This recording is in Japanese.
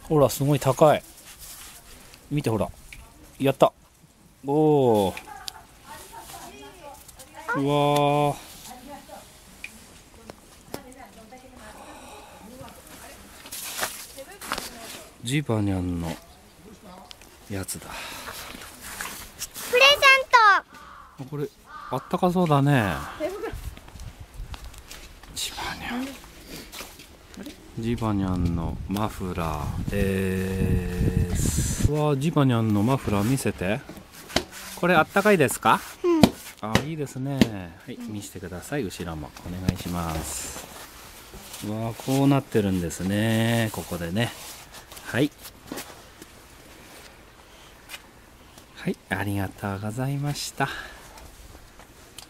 ほら、すごい高い。見てほら。やった。おお。うわー。ジバニャンのやつだ。 プレゼント。 これあったかそうだね。ジバニャン。ジバニャンのマフラー。わあ、ジバニャンのマフラー見せて。これあったかいですか？あ、いいですね。はい、見せてください。後ろもお願いします。うわあ、こうなってるんですね。ここでね。はい。はい、ありがとうございました。